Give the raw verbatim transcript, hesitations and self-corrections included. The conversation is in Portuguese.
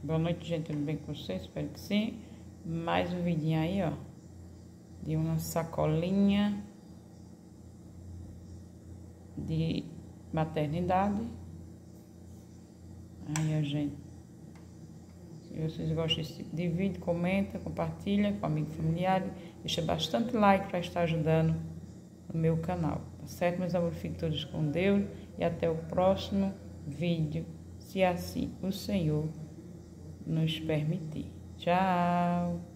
Boa noite, gente. Tudo bem com vocês? Espero que sim. Mais um vidinho aí, ó. De uma sacolinha de maternidade. Aí, ó, gente. Se vocês gostam desse tipo de vídeo, comenta, compartilha com amigos e familiares. Deixa bastante like para estar ajudando no meu canal. Tá certo, meus amores? Fiquem todos com Deus. E até o próximo vídeo, se assim o Senhor nos permitir. Tchau!